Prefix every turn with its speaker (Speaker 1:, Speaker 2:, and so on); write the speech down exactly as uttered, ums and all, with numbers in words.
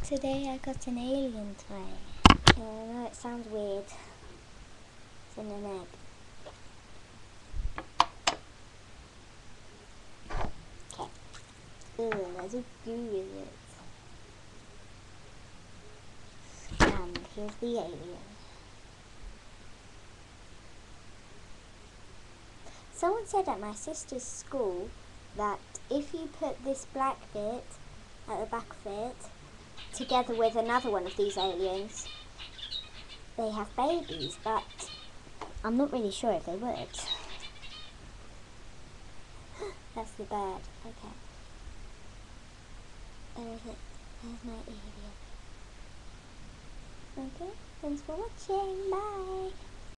Speaker 1: Today I got an alien toy. Yeah, I know it sounds weird. It's in an egg. Okay. Ugh, there's a goo with it. And here's the alien. Someone said at my sister's school that if you put this black bit at the back of it together with another one of these aliens, they have babies, but I'm not really sure if they would. That's the bird. Okay. There is it. There's my alien. Okay, thanks for watching. Bye.